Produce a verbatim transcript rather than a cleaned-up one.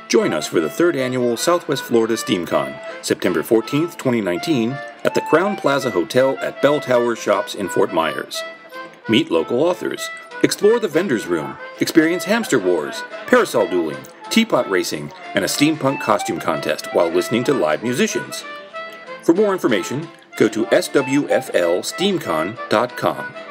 Join us for the third annual Southwest Florida SteamCon, September fourteenth, twenty nineteen, at the Crowne Plaza Hotel at Bell Tower Shops in Fort Myers. Meet local authors, explore the vendor's room, experience Hamster Wars, Parasol Dueling, Teapot Racing, and a Steampunk costume contest while listening to live musicians. For more information, go to S W F L Steam Con dot com.